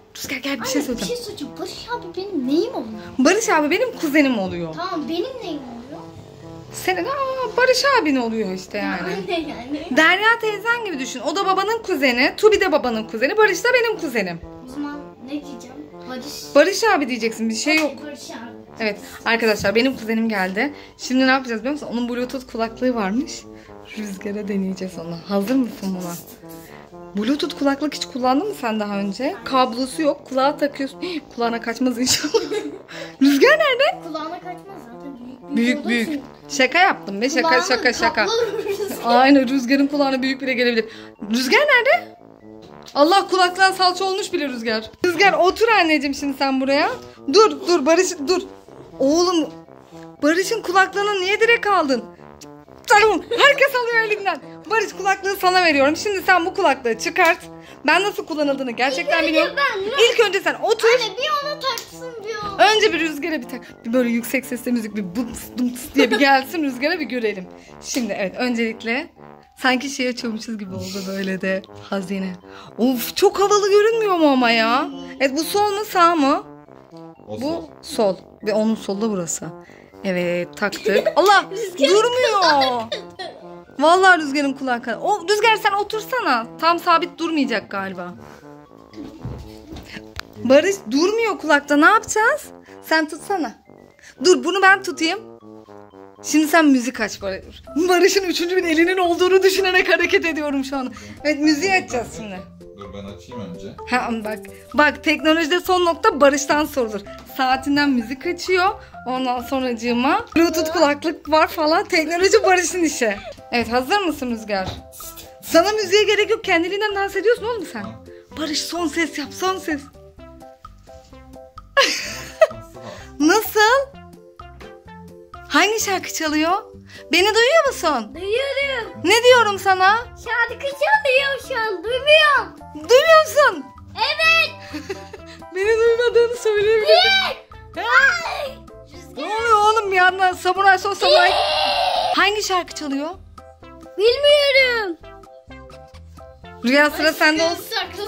Rüzgar gel bir şey söyleyeceğim. Bir şey söyleyeceğim. Barış abi benim neyim oluyor? Barış abi benim kuzenim oluyor. Tamam benim neyim oluyor? Senin Barış abin oluyor işte yani. Aynen yani. Derya teyzen gibi düşün. O da babanın kuzeni. Tubi de babanın kuzeni. Barış da benim kuzenim. O zaman ne diyeceğim? Barış abi diyeceksin. Bir şey yok. Barış abi. Evet arkadaşlar benim kuzenim geldi. Şimdi ne yapacağız biliyor musun? Onun Bluetooth kulaklığı varmış. Rüzgara deneyeceğiz onu. Hazır mısın buna? Bluetooth kulaklık hiç kullandın mı sen daha önce? Kablosu yok. Kulağa takıyorsun. Kulağına kaçmaz inşallah. Rüzgar nerede? Kulağına kaçmaz zaten. Büyük. Şaka yaptım be. Şaka. Aynen Rüzgar'ın kulağına büyük bile gelebilir. Rüzgar nerede? Allah kulaklığa salça olmuş bile Rüzgar. Rüzgar otur anneciğim şimdi sen buraya. Dur Barış dur. Oğlum Barış'ın kulaklığını niye direkt aldın? Tamam herkes alıyor elinden. Barış kulaklığı sana veriyorum. Şimdi sen bu kulaklığı çıkart. Ben nasıl kullanıldığını gerçekten biliyorum. İlk önce sen otur. Anne bir ona taksın bir o. Önce bir Rüzgar'a bir tak. Bir böyle yüksek sesle müzik bir bums dums diye bir gelsin Rüzgar'a bir görelim. Şimdi evet öncelikle sanki şey açıyormuşuz gibi oldu böyle de hazine. Of çok havalı görünmüyor mu ama ya? Evet bu sol mu sağ mı? Bu sol. Ve onun solu burası. Evet taktık. Allah durmuyor. Vallahi Rüzgar'ın kulağı kadar. Rüzgar sen otursana. Tam sabit durmayacak galiba. Barış durmuyor kulakta. Ne yapacağız? Sen tutsana. Dur bunu ben tutayım. Şimdi sen müzik aç Barış. Barış'ın üçüncü bir elinin olduğunu düşünerek hareket ediyorum şu an. Evet müziği açacağız şimdi. Dur ben açayım önce. Ha, bak teknolojide son nokta Barış'tan sorulur. Saatinden müzik açıyor. Ondan sonracığıma Bluetooth kulaklık var falan. Teknoloji Barış'ın işi. Evet hazır mısın Rüzgar? Sana müziğe gerek yok. Kendiliğinden dans ediyorsun oğlum sen. Barış son ses yap son ses. Nasıl? Hangi şarkı çalıyor? Beni duyuyor musun? Duyuyorum. Ne diyorum sana? Şarkı çalıyor şu an. Duymuyorum. Duymuyor musun? Evet. Beni duymadığını söyleyebilirim. Ne oluyor oğlum bir yandan samuray son samuray. Hangi şarkı çalıyor? Bilmiyorum. Rüya sıra sende olsun.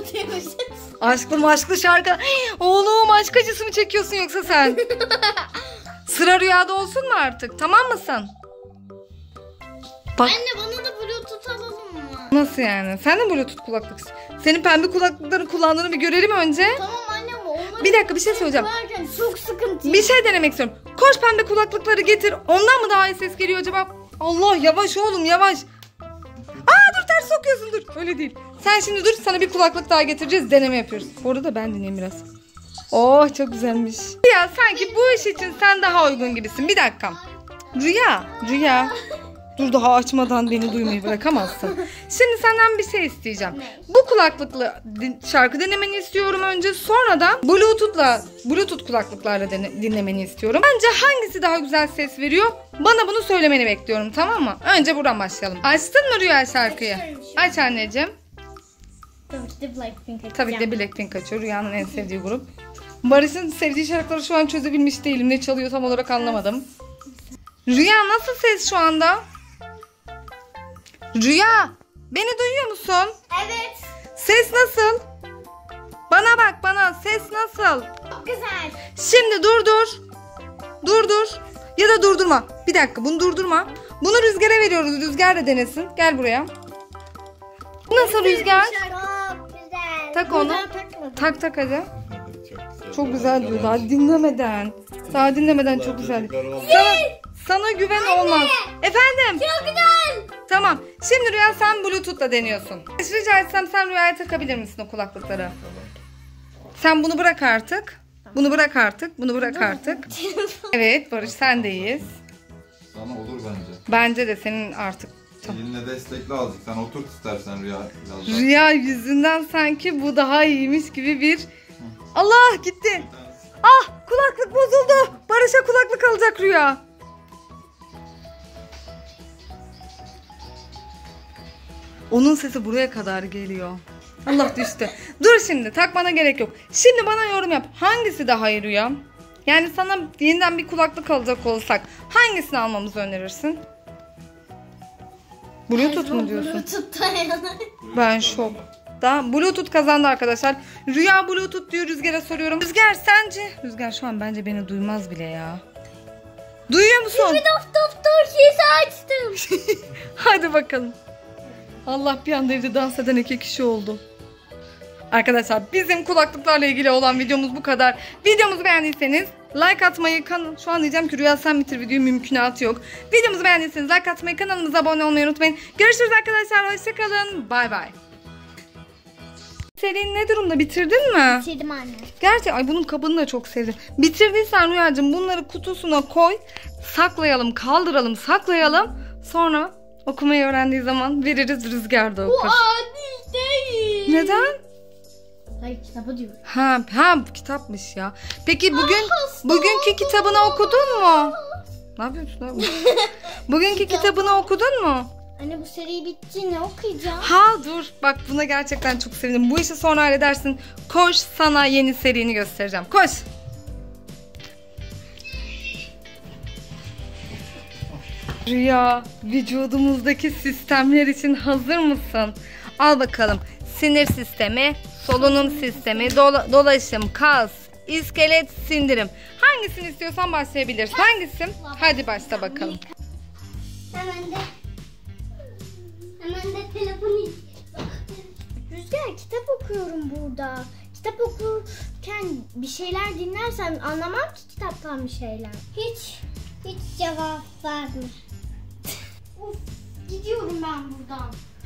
Aşklı şarkı. Oğlum aşk acısı mı çekiyorsun yoksa sen? Sıra Rüyada olsun mu artık? Tamam mısın? Bak. Anne bana da Bluetooth alalım mı? Nasıl yani? Sen de Bluetooth kulaklık. Senin pembe kulaklıkların kullandığını bir görelim önce. Tamam anne ama onları... Bir dakika bir şey söyleyeceğim. Çok sıkıntı. Bir şey denemek istiyorum. Koş pembe kulaklıkları getir. Ondan mı daha iyi ses geliyor acaba? Allah yavaş oğlum yavaş. Dur ters sokuyorsun dur. Öyle değil. Sen şimdi dur sana bir kulaklık daha getireceğiz. Deneme yapıyoruz. Orada da ben dinleyeyim biraz. Oh çok güzelmiş. Ya sanki bu iş için sen daha uygun gibisin. Bir dakika. Rüya. Dur daha açmadan beni duymayı bırakamazsın. Şimdi senden bir şey isteyeceğim. Bu kulaklıkla şarkı dinlemeni istiyorum önce. Sonra da Bluetooth kulaklıklarla dinlemeni istiyorum. Bence hangisi daha güzel ses veriyor? Bana bunu söylemeni bekliyorum tamam mı? Önce buradan başlayalım. Açtın mı Rüya şarkıyı? Aç anneciğim. Tabii ki de Blackpink açıyor. Rüya'nın en sevdiği grup. Barış'ın sevdiği şarkıları şu an çözebilmiş değilim. Ne çalıyor tam olarak anlamadım. Rüya nasıl ses şu anda? Rüya beni duyuyor musun? Evet. Ses nasıl? Bana bak bana ses nasıl? Çok güzel. Şimdi Durdur. Ya da durdurma. Bir dakika bunu durdurma. Bunu Rüzgar'a veriyoruz. Rüzgar da denesin. Gel buraya. Nasıl Rüzgar? Çok güzel. Tak onu. Tak hadi. Çok güzel diyor. Daha dinlemeden çok güzel. Sana güven olmaz. Efendim? Çok güzel. Tamam. Şimdi Rüya sen Bluetooth'la deniyorsun. Rica etsem sen Rüya'ya takabilir misin o kulaklıkları? Sen bunu bırak artık. Bunu bırak artık. Evet Barış sendeyiz. Sana olur bence. Bence de senin artık. Elinle destekle azıcık. Sen oturt istersen Rüya biraz daha. Rüya yüzünden sanki bu daha iyiymiş gibi bir... Allah gitti. Kulaklık bozuldu. Barış'a kulaklık alacak Rüya. Onun sesi buraya kadar geliyor. Allah düştü. Dur şimdi takmana gerek yok. Şimdi bana yorum yap. Hangisi daha iyi Rüya? Yani sana yeniden bir kulaklık alacak olsak hangisini almamızı önerirsin? Bluetooth mu diyorsun? Bluetooth'ta yani. Ben şok. hatta. Bluetooth kazandı arkadaşlar. Rüya Bluetooth diyor, Rüzgar'a soruyorum. Rüzgar sence? Rüzgar şu an bence beni duymaz bile ya. Duyuyor musun? Doktor sesi açtım. Hadi bakalım. Allah, bir anda evde dans eden 2 kişi oldu. Arkadaşlar bizim kulaklıklarla ilgili olan videomuz bu kadar. Videomuzu beğendiyseniz like atmayı, şu an diyeceğim ki Rüya sen bitir videoyu, mümkünatı yok. Videomuzu beğendiyseniz like atmayı, kanalımıza abone olmayı unutmayın. Görüşürüz arkadaşlar, hoşçakalın, bay bay. Serin ne durumda, bitirdin mi? Bitirdim anne. Gerçi ay bunun kabını da çok sevdim. Bitirdiysen Rüyacığım bunları kutusuna koy. Saklayalım, kaldıralım, saklayalım. Sonra okumayı öğrendiği zaman veririz, Rüzgar da okur. Bu adil değil. Neden? Hayır, kitabı diyorum. Ha kitapmış ya. Peki bugünkü kitabını okudun mu? Ne yapıyorsun abi? Bugünkü kitabını okudun mu? Anne bu seri bitti, ne okuyacağım? Ha dur, bak buna gerçekten çok sevindim. Bu işi sonra halledersin. Koş, sana yeni serini göstereceğim. Koş. Rüya, vücudumuzdaki sistemler için hazır mısın? Al bakalım. Sinir sistemi, solunum sistemi, dolaşım, kas, iskelet, sindirim. Hangisini istiyorsan başlayabilirsin. Hangisi? Hadi başla bakalım. Hemen de telefonu. Rüzgar, kitap okuyorum burada. Kitap okurken bir şeyler dinlersem anlamam ki kitaptan bir şeyler. Hiç cevap verme. Uf, gidiyorum ben buradan.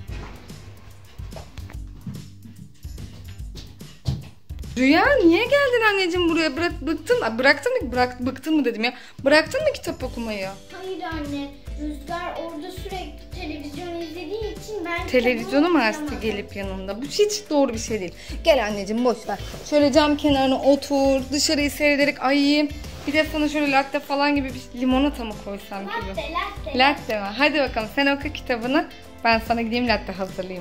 Rüya niye geldin anneciğim buraya? Bıktın mı dedim ya. Bıraktın mı kitap okumayı? Hayır anne, Rüzgar orada sürekli televizyon izlediği için ben Televizyonu mu açtı okuyamadım. gelip yanında? Bu hiç doğru bir şey değil. Gel anneciğim, boş ver. Şöyle cam kenarına otur, dışarıyı seyrederek ay. Bir de sana şöyle latte falan gibi bir limonata mı koysam gibi? Latte. Latte mi? Hadi bakalım sen oku kitabını. Ben sana gideyim latte hazırlayayım.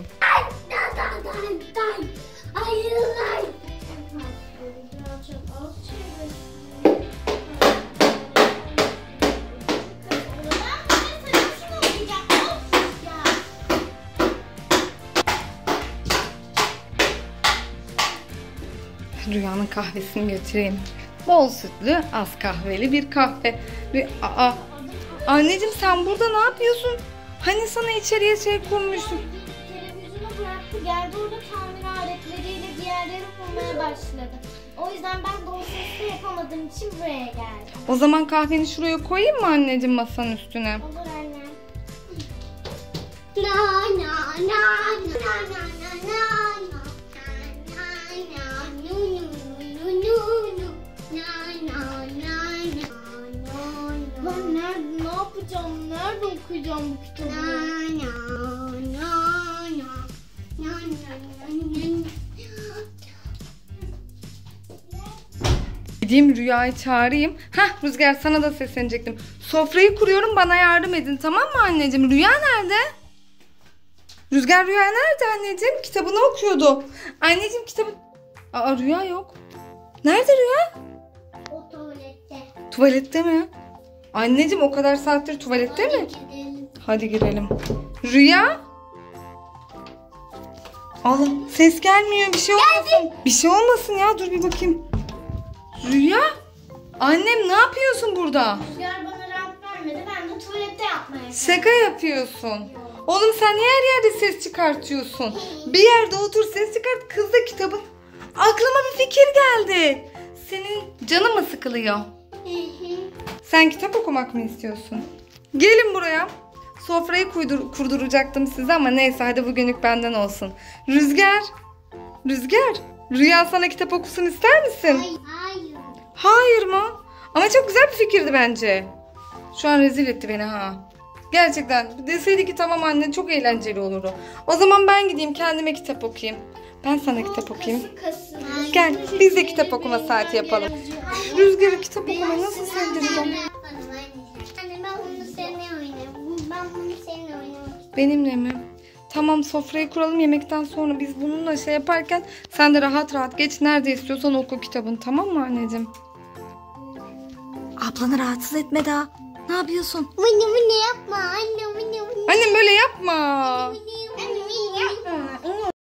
Rüyanın kahvesini götüreyim. Bol sütlü, az kahveli bir kahve. Anneciğim sen burada ne yapıyorsun? Hani sana içeriye şey koymuştum. Televizyonu bıraktı, geldi, orada tamir aletleriyle bir yerleri bulmaya başladı. O yüzden ben de o sesle yapamadığım için buraya geldim. O zaman kahveni şuraya koyayım mı anneciğim, masanın üstüne? Olur anne. Ben ne yapacağım? Nerede okuyacağım bu kitabı? Gideyim Rüya'yı çağırayım. Hah Rüzgar, sana da seslenecektim. Sofrayı kuruyorum, bana yardım edin, tamam mı anneciğim? Rüya nerede? Rüzgar, Rüya nerede anneciğim? Kitabını okuyordu. Anneciğim kitabı... Aa, Rüya yok. Nerede Rüya? O tuvalette. Tuvalette mi? Anneciğim o kadar saattir tuvalette mi? Gidelim. Hadi girelim. Rüya? Allah, ses gelmiyor, bir şey olmasın. Bir şey olmasın ya, dur bir bakayım. Rüya? Annem ne yapıyorsun burada? Rüzgar bana rahat vermedi. Ben de tuvalette yapmaya Şaka yapıyorsun. Oğlum sen niye her yerde ses çıkartıyorsun? Bir yerde otur, ses çıkart. Kız da kitabın. Aklıma bir fikir geldi. Senin canın mı sıkılıyor? Sen kitap okumak mı istiyorsun? Gelin buraya. Sofrayı kurduracaktım size ama neyse, hadi bugünlük benden olsun. Rüzgar. Rüzgar. Rüya sana kitap okusun ister misin? Hayır. Hayır mı? Ama çok güzel bir fikirdi bence. Şu an rezil etti beni ha. Gerçekten. Deseydi ki tamam anne, çok eğlenceli olurdu. O zaman ben gideyim kendime kitap okuyayım. Ben sana kitap okuyayım. Gel biz de kitap okuma saati yapalım. Rüzgar'ı kitap okumayı nasıl sevdireceğim? Anne ben bunu seninle oynayayım. Ben bunu seninle oynamak. Benimle mi? Tamam, sofrayı kuralım, yemekten sonra biz bununla şey yaparken sen de rahat rahat geç, nerede istiyorsan oku kitabını, tamam mı anneciğim? Ablanı rahatsız etme daha. Ne yapıyorsun? Bunu yapma anne. Annem böyle yapma. Bunu